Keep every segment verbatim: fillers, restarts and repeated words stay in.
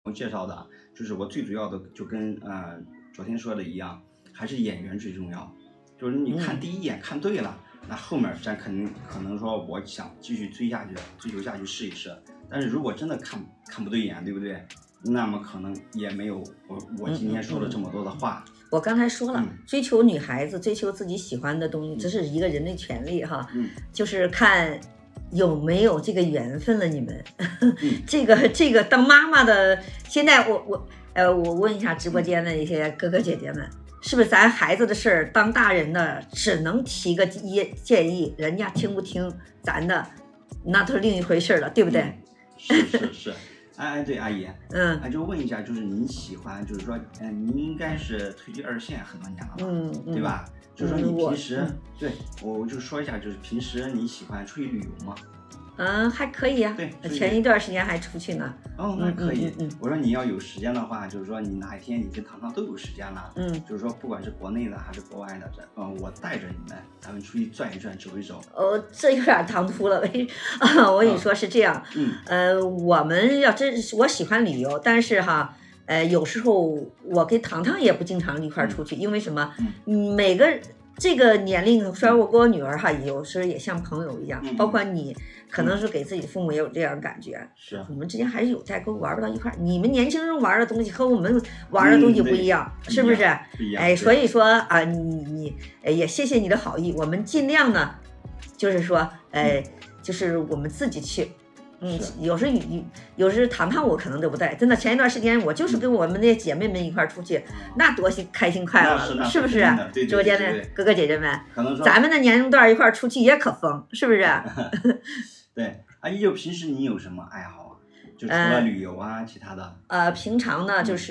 介绍的，就是我最主要的就跟呃昨天说的一样，还是演员最重要。就是你看第一眼看对了，嗯、那后面咱肯定可能说我想继续追下去，追求下去试一试。但是如果真的看看不对眼，对不对？那么可能也没有我我今天说了这么多的话。 嗯嗯、我刚才说了，嗯、追求女孩子，追求自己喜欢的东西，这是一个人的权利哈。嗯，就是看有没有这个缘分了。你们，嗯、这个这个当妈妈的，现在我我呃我问一下直播间的一些哥哥姐姐们。是不是咱孩子的事儿，当大人的只能提个建建议，人家听不听咱的，那都是另一回事了，对不对？嗯、 是是是，哎哎，对，阿姨，嗯，哎，就问一下，就是您喜欢，就是说，嗯、呃，您应该是退居二线很多年了吧，嗯，嗯对吧？就是说你平时，嗯、对我就说一下，就是平时你喜欢出去旅游吗？ 嗯，还可以呀、啊。对，前一段时间还出去呢。 哦，那可以。嗯嗯嗯、我说你要有时间的话，就是说你哪一天你跟糖糖都有时间了，嗯，就是说不管是国内的还是国外的，嗯，我带着你们，咱们出去转一转，走一走。 哦，这有点唐突了，啊，我跟你说是这样，嗯，呃，我们要真我喜欢旅游，但是哈，呃，有时候我跟糖糖也不经常一块出去，嗯、因为什么？嗯，每个。这个年龄，虽然我跟我女儿哈，有时也像朋友一样，嗯、包括你，可能是给自己父母也有这样的感觉。是、嗯，我们之间还是有代沟，玩不到一块儿。你们年轻人玩的东西和我们玩的东西不一样，嗯、是不是？哎，所以说啊，你你也谢谢你的好意，我们尽量呢，就是说，呃，就是我们自己去。嗯，有时有有时糖糖我可能都不带，真的。前一段时间我就是跟我们那姐妹们一块出去，嗯、那多开心快乐，是, 是不是？直播间的哥哥姐姐们，可能说咱们的年龄段一块出去也可疯，是不是？ 对，阿姨，就平时你有什么爱好啊？就除了旅游啊，呃、其他的？ 呃，平常呢，就是、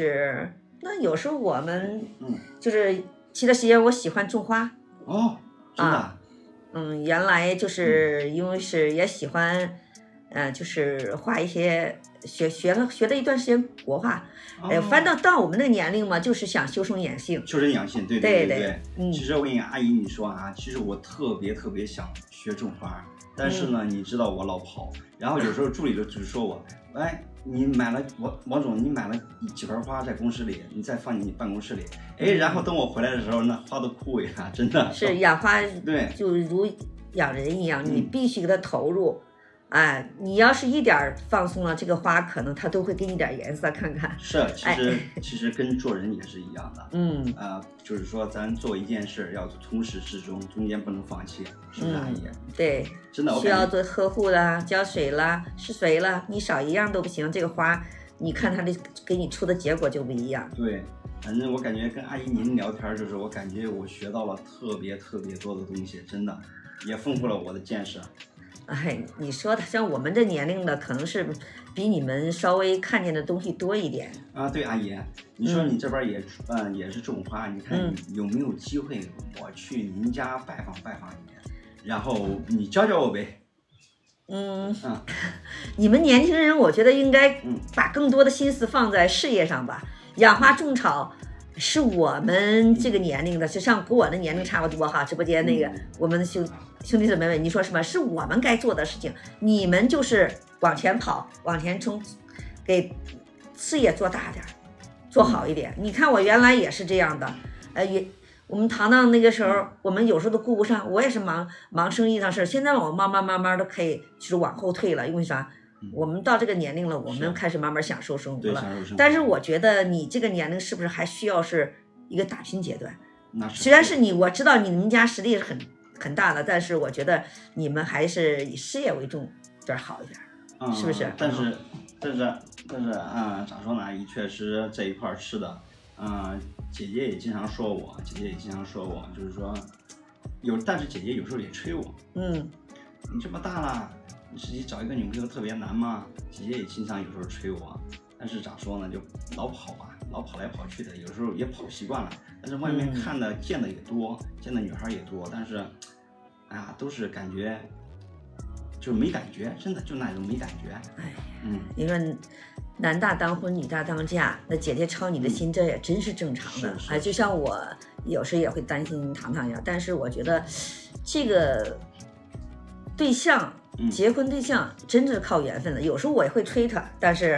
嗯、那有时候我们嗯，就是其他时间我喜欢种花。 哦，真的、啊？ 嗯，原来就是因为是也喜欢。呃，就是画一些学学了学了一段时间国画，哦、呃，反正到我们那个年龄嘛，就是想修身养性。 修身养性，对对对 对, 对。嗯，其实我跟你阿姨你说啊，其实我特别特别想学种花，但是呢，嗯、你知道我老跑，然后有时候助理就只说我，哎，你买了王王总，你买了几盆花在公司里，你再放你办公室里，哎，然后等我回来的时候，那花都枯萎了，真的。 是养花， 对， 就如养人一样，你必须给它投入。嗯哎，你要是一点放松了，这个花可能它都会给你点颜色看看。 是，其实、哎、其实跟做人也是一样的。嗯，呃，就是说咱做一件事要从始至终，中间不能放弃，是不是阿姨？ 嗯、对， 真的， 需要做呵护啦，浇水啦，施肥啦，你少一样都不行。这个花，你看它的给你出的结果就不一样。 对，反正我感觉跟阿姨您聊天，就是我感觉我学到了特别特别多的东西，真的也丰富了我的见识。 哎，你说的像我们这年龄的，可能是比你们稍微看见的东西多一点啊。对，阿姨，你说你这边也嗯、呃、也是种花，你看有没有机会我去您家拜访拜访你，然后你教教我呗。 嗯嗯，你们年轻人，我觉得应该把更多的心思放在事业上吧。养花种草是我们这个年龄的，就像跟我的年龄差不多哈。直播间那个、嗯、我们的兄兄弟姊妹们，你说什么是我们该做的事情？你们就是往前跑，往前冲，给事业做大点，做好一点。嗯、你看我原来也是这样的，呃，也我们糖糖那个时候，嗯、我们有时候都顾不上，我也是忙忙生意上事。现在我慢慢慢慢的可以就是往后退了，因为啥？我们到这个年龄了，我们开始慢慢享受生活了。但是我觉得你这个年龄是不是还需要是一个打拼阶段？虽然是你，我知道你们家实力是很很大的，但是我觉得你们还是以事业为重点好一点，嗯、是不是？ 但是，但是，但是啊，咋说呢？阿姨确实这一块吃的，嗯，姐姐也经常说我，姐姐也经常说我，就是说有，但是姐姐有时候也催我，嗯，你这么大了。你自己找一个女朋友特别难吗？姐姐也经常有时候催我，但是咋说呢，就老跑啊，老跑来跑去的，有时候也跑习惯了。但是外面看的、嗯、见的也多，见的女孩也多，但是，哎呀，都是感觉就没感觉，真的就那种没感觉。哎， 嗯，你说男大当婚，女大当嫁，那姐姐操你的心，嗯、这也真是正常的。哎，就像我有时也会担心糖糖一样，但是我觉得这个对象。结婚对象真是靠缘分的，有时候我也会催他，但是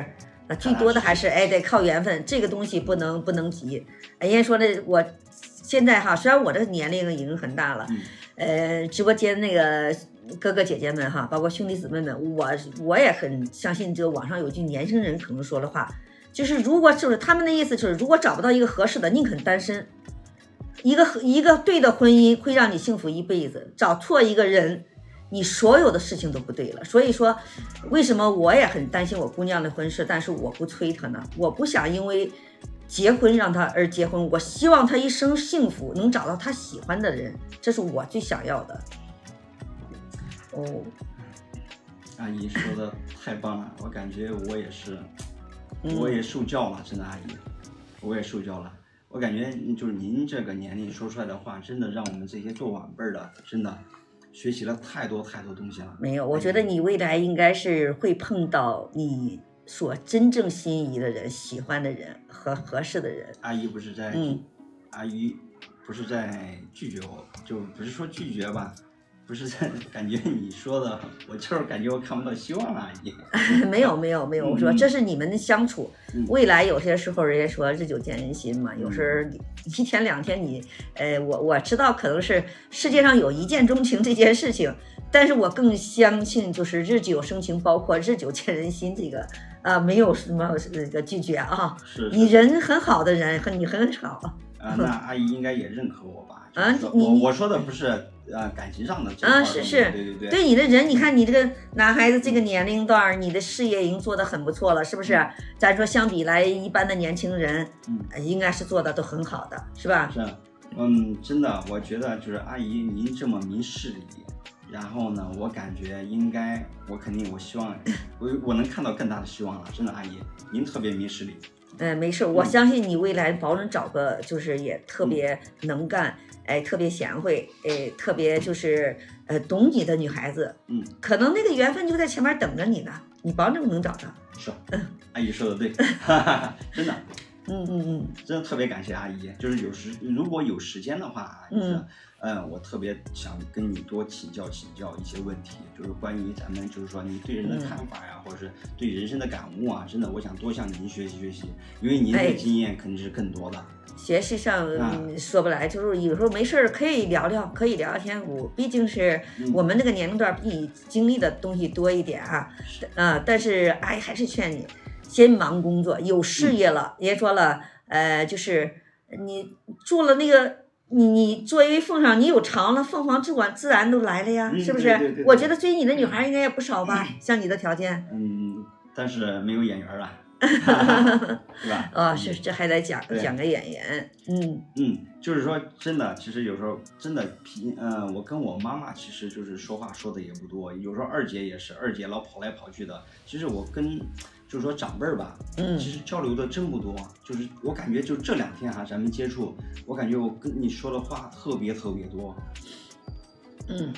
那最多的还是哎得靠缘分，这个东西不能不能急。人家说的我现在哈，虽然我这个年龄已经很大了，呃，直播间那个哥哥姐姐们哈，包括兄弟姊妹们，我我也很相信这个网上有句年轻人可能说的话，就是如果就是他们的意思就是，如果找不到一个合适的，宁肯单身。一个一个对的婚姻会让你幸福一辈子，找错一个人，你所有的事情都不对了。所以说，为什么我也很担心我姑娘的婚事，但是我不催她呢？我不想因为结婚让她而结婚，我希望她一生幸福，能找到她喜欢的人，这是我最想要的。哦， 阿姨说的太棒了，我感觉我也是，我也受教了，真的阿姨，我也受教了。我感觉就是您这个年龄说出来的话，真的让我们这些做晚辈的，真的学习了太多太多东西了。 没有，我觉得你未来应该是会碰到你所真正心仪的人、喜欢的人和合适的人。 阿姨不是在，嗯，阿姨不是在拒绝我，就不是说拒绝吧。不是在感觉你说的，我就是感觉我看不到希望了，阿姨。 没有没有没有，我说这是你们的相处，嗯、未来有些时候人家说日久见人心嘛，有时候一天两天你，呃，我我知道可能是世界上有一见钟情这件事情，但是我更相信就是日久生情，包括日久见人心这个啊、呃，没有什么那个拒绝啊。 是, 是你人很好的人，和你很好。 啊，那阿姨应该也认可我吧？ 啊， 你我我说的不是呃感情上的这啊，是是， 对对对， 对你的人，你看你这个男孩子这个年龄段，你的事业已经做得很不错了，是不是？嗯、咱说相比来一般的年轻人，嗯，应该是做的都很好的，是吧？ 是，嗯，真的，我觉得就是阿姨您这么明事理，然后呢，我感觉应该，我肯定，我希望我我能看到更大的希望了，真的，阿姨您特别明事理。 嗯，没事，我相信你未来保准找个就是也特别能干，嗯、哎，特别贤惠，哎，特别就是呃懂你的女孩子， 嗯， 可能那个缘分就在前面等着你呢，你保证能找到。 是，嗯，阿姨说的对，哈哈，真的， 嗯嗯嗯， 真的特别感谢阿姨，就是有时如果有时间的话，就是嗯。嗯，我特别想跟你多请教请教一些问题，就是关于咱们就是说你对人的看法呀，嗯、或者是对人生的感悟啊，真的我想多向您学习学习，因为您的经验肯定是更多的。哎、 学习上、嗯、说不来，就是有时候没事可以聊聊，可以聊聊天。我毕竟是我们这个年龄段比你经历的东西多一点啊，啊、嗯，但是哎，还是劝你先忙工作，有事业了，也、嗯、说了，呃，就是你做了那个。你你作为凤凰，你有偿了，凤凰之管自然都来了呀， 嗯、 是不是？ 对对对对， 我觉得追你的女孩应该也不少吧，嗯、像你的条件。 嗯，但是没有眼缘了，是吧？ 哦，是，这还得讲讲个眼缘。嗯嗯，就是说真的，其实有时候真的平，嗯、呃，我跟我妈妈其实就是说话说的也不多，有时候二姐也是，二姐老跑来跑去的。其实我跟就是说长辈儿吧，嗯，其实交流的真不多，就是我感觉就这两天哈、啊，咱们接触，我感觉我跟你说的话特别特别多。 嗯，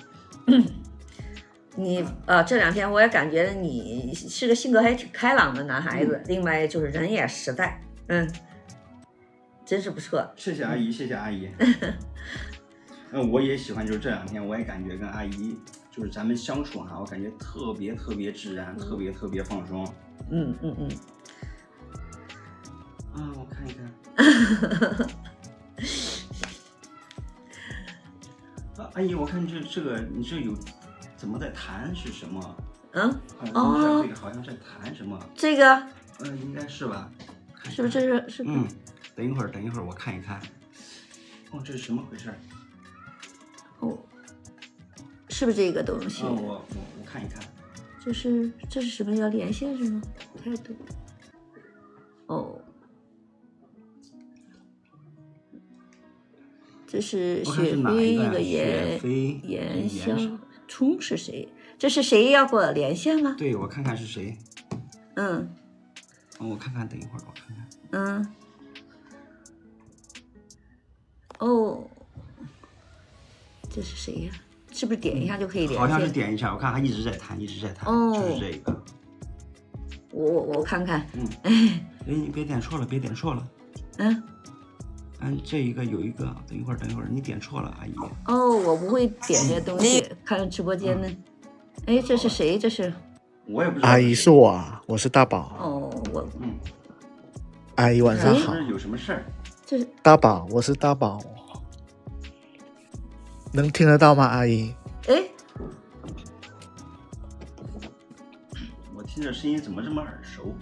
你呃这两天我也感觉你是个性格还挺开朗的男孩子，嗯、另外就是人也实在，嗯，真是不错。 谢谢阿姨，谢谢阿姨。嗯，我也喜欢，就是这两天我也感觉跟阿姨就是咱们相处哈、啊，我感觉特别特别自然，嗯、特别特别放松。 嗯嗯嗯， 啊，我看一看。啊，阿姨，我看这这个你这有怎么在弹是什么？ 嗯， 哦，这个好像在弹什么？ 这个， 呃，应该是吧？ 是不是这是是？ 嗯，等一会儿，等一会儿我看一看。哦，这是什么回事？ 哦，是不是这个东西？ 哦，我我我看一看。 这是这是什么叫连线是吗？态度。哦，这是雪飞一个严严香冲是谁？这是谁要跟我连线吗？ 对，我看看是谁。 嗯。 哦，我看看，等一会儿我看看。 嗯。哦，这是谁呀？是不是点一下就可以连线？ 好像是点一下，我看他一直在弹，一直在弹，哦、就是这个。 我我我看看， 嗯，哎，你别点错了，别点错了。 嗯， 嗯，这一个有一个，等一会儿，等一会儿，你点错了，阿姨。 哦，我不会点这些东西，看直播间呢。哎，这是谁？这是？ 我也不知道。 阿姨是我啊，我是大宝。 哦，我嗯， 阿姨晚上好。 有什么事儿？ 这是大宝，我是大宝，能听得到吗，阿姨？ 哎， 我听着声音怎么这么耳熟？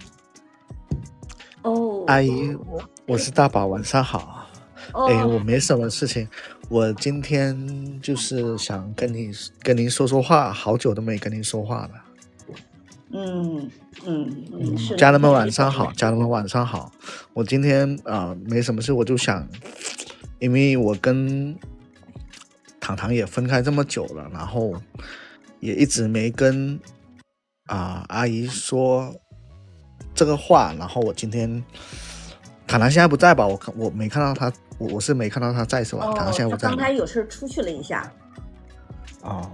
哦， 阿姨，我我是大宝，晚上好。 哦、 哎，我没什么事情，我今天就是想跟你跟您说说话，好久都没跟您说话了。 嗯嗯嗯，是。 家人们晚上好，家人们晚上好。我今天啊、呃、没什么事，我就想，因为我跟糖糖也分开这么久了，然后也一直没跟啊、呃、阿姨说这个话，然后我今天糖糖现在不在吧？我看我没看到他，我我是没看到他在是吧？ 哦， 糖糖现在不在。 他刚才有事出去了一下。 哦。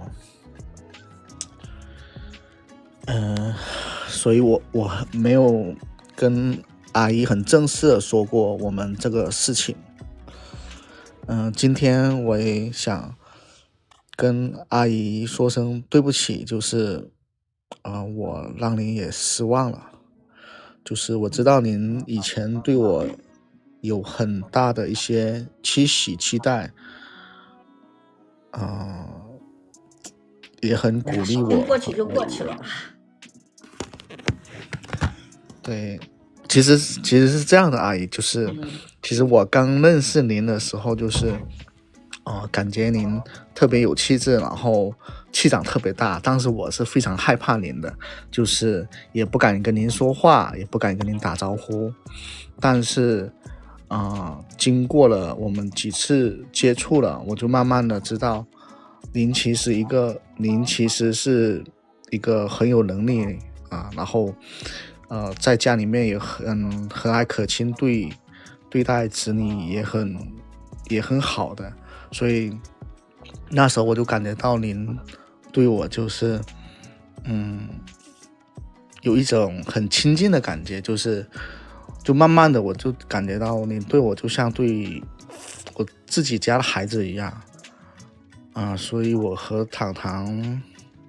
嗯、呃，所以我我没有跟阿姨很正式的说过我们这个事情。嗯、呃，今天我也想跟阿姨说声对不起，就是啊、呃，我让您也失望了。就是我知道您以前对我有很大的一些期许期待，啊、呃，也很鼓励我。 过去就过去了。 对，其实其实是这样的，阿姨，就是其实我刚认识您的时候，就是哦、呃，感觉您特别有气质，然后气场特别大，当时我是非常害怕您的，就是也不敢跟您说话，也不敢跟您打招呼。但是啊、呃，经过了我们几次接触了，我就慢慢的知道您其实一个您其实是一个很有能力啊，然后呃，在家里面也很和蔼可亲，对对待子女也很也很好的，所以那时候我就感觉到您对我就是嗯有一种很亲近的感觉，就是就慢慢的我就感觉到您对我就像对我自己家的孩子一样啊、呃，所以我和糖糖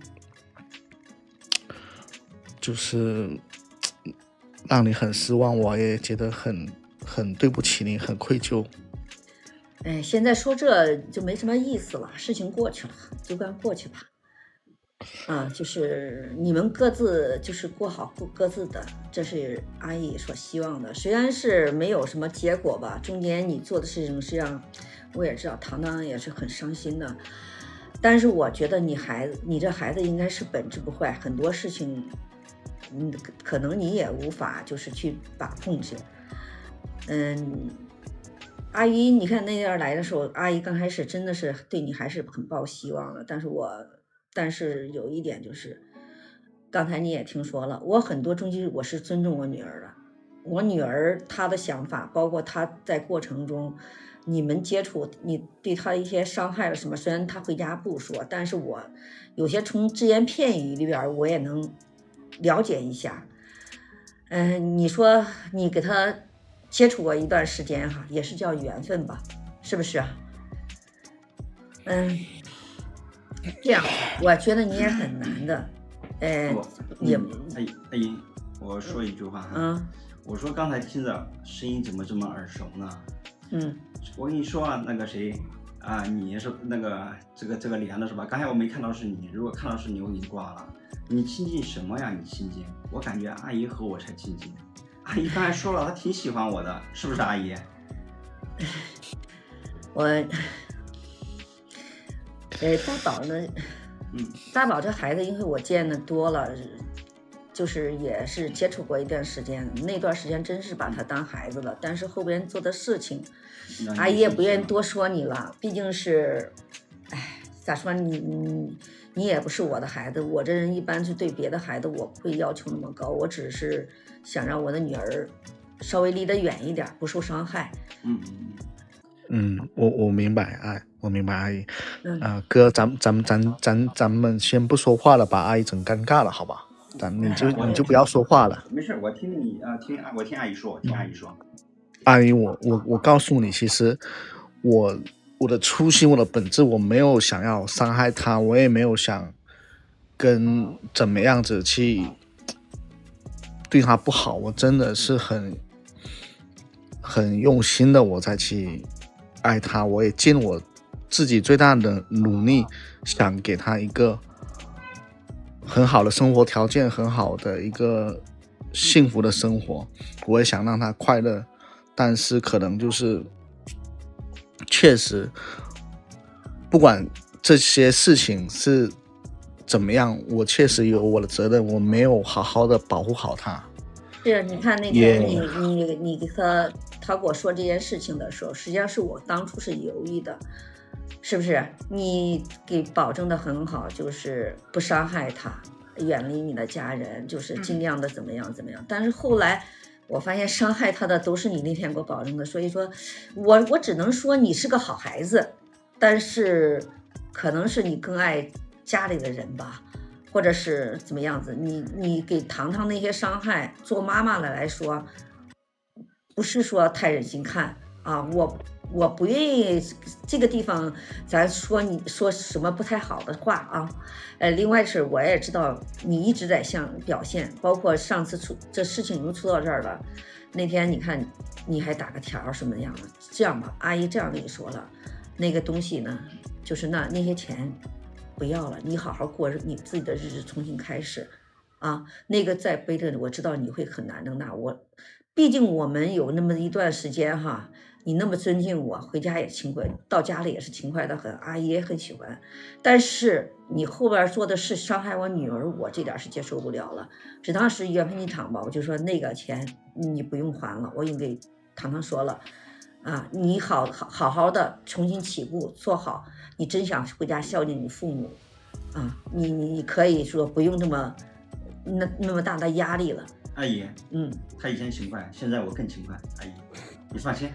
就是让你很失望，我也觉得很很对不起你，很愧疚。 哎，现在说这就没什么意思了，事情过去了，就该过去吧。啊，就是你们各自就是过好各自的，这是阿姨所希望的。虽然是没有什么结果吧，中间你做的事情实际上我也知道，糖糖也是很伤心的。但是我觉得你孩子，你这孩子应该是本质不坏，很多事情。嗯，可能你也无法就是去把控去。嗯，阿姨，你看那天来的时候，阿姨刚开始真的是对你还是很抱希望的。但是我，但是有一点就是，刚才你也听说了，我很多东西我是尊重我女儿的。我女儿她的想法，包括她在过程中，你们接触，你对她一些伤害了什么，虽然她回家不说，但是我有些从只言片语里边我也能了解一下。嗯、呃，你说你给他接触过一段时间哈，也是叫缘分吧，是不是啊？嗯，这样我觉得你也很难的。呃，也阿姨阿姨，我说一句话哈， 嗯， 我说刚才听着声音怎么这么耳熟呢？ 嗯， 我跟你说啊，那个谁啊，你是那个这个这个连的是吧？刚才我没看到是你，如果看到是你，我给你挂了。你亲近什么呀？你亲近？我感觉阿姨和我才亲近。阿姨刚才说了，她挺喜欢我的，是不是阿姨？ 我，呃，大宝呢？嗯，大宝这孩子，因为我见的多了，就是也是接触过一段时间，那段时间真是把他当孩子了。但是后边做的事情，阿姨也不愿意多说你了，毕竟是，哎，咋说你你。你也不是我的孩子，我这人一般是对别的孩子我不会要求那么高，我只是想让我的女儿稍微离得远一点，不受伤害。 嗯嗯，我我明白，哎，我明白阿姨。嗯、呃，哥，咱咱咱咱咱们先不说话了，把阿姨整尴尬了，好吧？咱你就你就不要说话了。 没事，我听你啊、呃，听我听阿姨说，我听阿姨说。 阿姨，我我我告诉你，其实我。我的初心，我的本质，我没有想要伤害他，我也没有想跟怎么样子去对他不好，我真的是很很用心的我再去爱他，我也尽我自己最大的努力想给他一个很好的生活条件，很好的一个幸福的生活，我也想让他快乐，但是可能就是确实不管这些事情是怎么样，我确实有我的责任，我没有好好的保护好他。 是，你看那天你你你给他他跟我说这件事情的时候，实际上是我当初是犹豫的，是不是？你给保证的很好，就是不伤害他，远离你的家人，就是尽量的怎么样怎么样。但是后来我发现伤害他的都是你那天给我保证的，所以说我我只能说你是个好孩子，但是可能是你更爱家里的人吧。或者是怎么样子，你你给糖糖那些伤害，做妈妈的来说，不是说太忍心看啊，我我不愿意这个地方咱说你说什么不太好的话啊，呃，另外是我也知道你一直在向表现，包括上次出这事情已经出到这儿了，那天你看你还打个条什么样的，这样吧，阿姨这样跟你说了，那个东西呢，就是那那些钱。不要了，你好好过你自己的日子，重新开始，啊，那个在背着，我知道你会很难的。那我，毕竟我们有那么一段时间哈，你那么尊敬我，回家也勤快，到家里也是勤快的很，阿姨也很喜欢。但是你后边做的是伤害我女儿，我这点是接受不了了。只当时原配一场吧，我就说那个钱你不用还了，我已经给糖糖说了。啊，你好好好好的重新起步，做好。你真想回家孝敬你父母，啊，你你你可以说不用这么那那么大的压力了。 阿姨， 嗯， 他以前勤快，现在我更勤快，阿姨，你放心。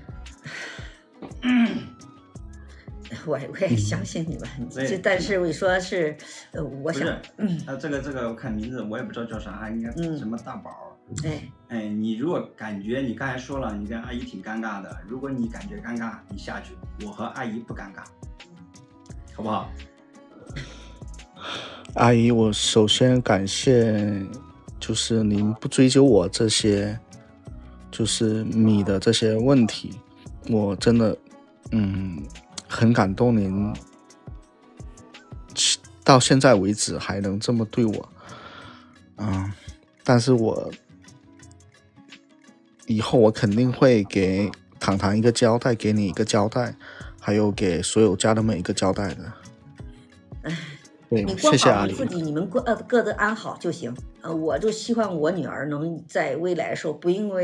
我我也相信你吧，这但是我说是，呃，我想， 嗯，他这个这个我看名字我也不知道叫啥，应该什么大宝。 哎哎，你如果感觉你刚才说了，你跟阿姨挺尴尬的，如果你感觉尴尬，你下去，我和阿姨不尴尬，好不好？ 阿姨，我首先感谢，就是您不追究我这些，就是你的这些问题，我真的，嗯，很感动您，到现在为止还能这么对我，嗯，但是我。以后我肯定会给糖糖一个交代，给你一个交代，还有给所有家人们一个交代的。 哎， 对， 你过谢谢阿姨。 好你自己，你们各各自安好就行。呃，我就希望我女儿能在未来的时候不因为。